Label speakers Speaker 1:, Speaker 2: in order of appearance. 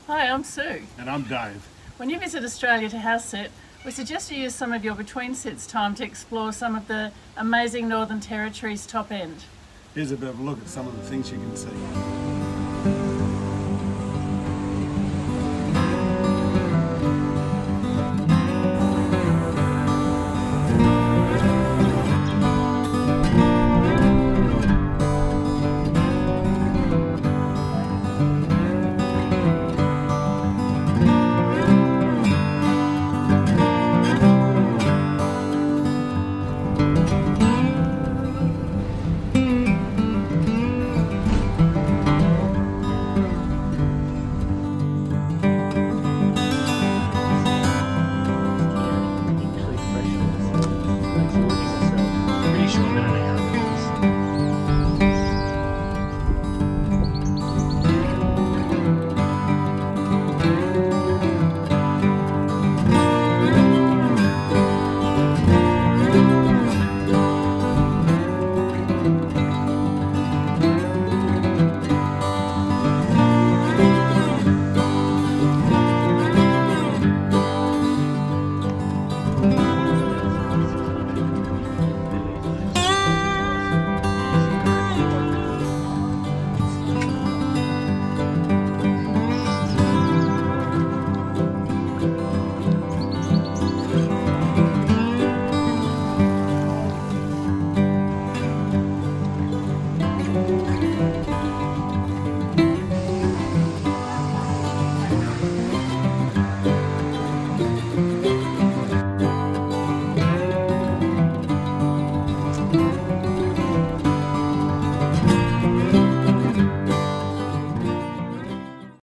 Speaker 1: Hi, I'm Sue.
Speaker 2: And I'm Dave.
Speaker 1: When you visit Australia to house sit, we suggest you use some of your between sits time to explore some of the amazing Northern Territory's top end.
Speaker 2: Here's a bit of a look at some of the things you can see.